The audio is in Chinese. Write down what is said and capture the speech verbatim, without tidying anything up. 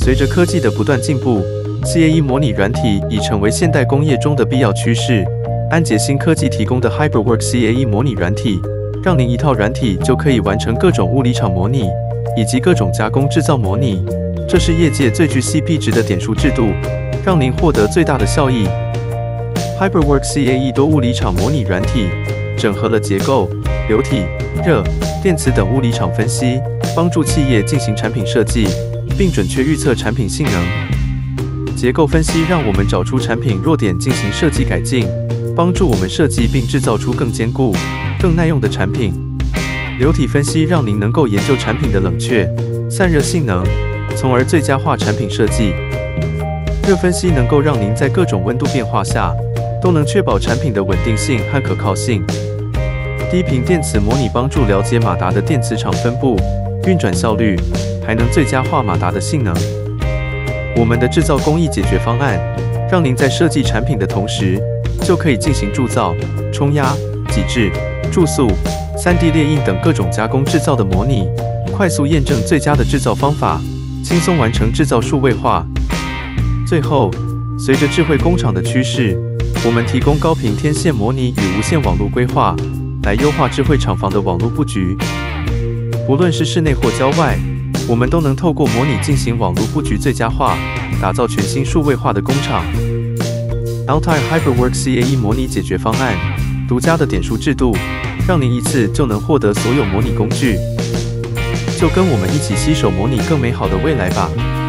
随着科技的不断进步 ，C A E 模拟软体已成为现代工业中的必要趋势。安捷新科技提供的 HyperWorks C A E 模拟软体，让您一套软体就可以完成各种物理场模拟，以及各种加工制造模拟。这是业界最具 C P 值的点数制度，让您获得最大的效益。HyperWorks C A E 多物理场模拟软体，整合了结构、流体、热、电磁等物理场分析，帮助企业进行产品设计，并准确预测产品性能。结构分析让我们找出产品弱点进行设计改进，帮助我们设计并制造出更坚固、更耐用的产品。流体分析让您能够研究产品的冷却、散热性能，从而最佳化产品设计。热分析能够让您在各种温度变化下，都能确保产品的稳定性和可靠性。低频电磁模拟帮助了解马达的电磁场分布、运转效率，还能最佳化马达的性能。我们的制造工艺解决方案，让您在设计产品的同时，就可以进行铸造、冲压、挤制、注塑、三 D 列印等各种加工制造的模拟，快速验证最佳的制造方法，轻松完成制造数位化。最后，随着智慧工厂的趋势，我们提供高频天线模拟与无线网络规划，来优化智慧厂房的网络布局。不论是室内或郊外，我们都能透过模拟进行网络布局最佳化，打造全新数位化的工厂。Altair HyperWorks C A E 模拟解决方案，独家的点数制度，让您一次就能获得所有模拟工具。就跟我们一起携手模拟更美好的未来吧。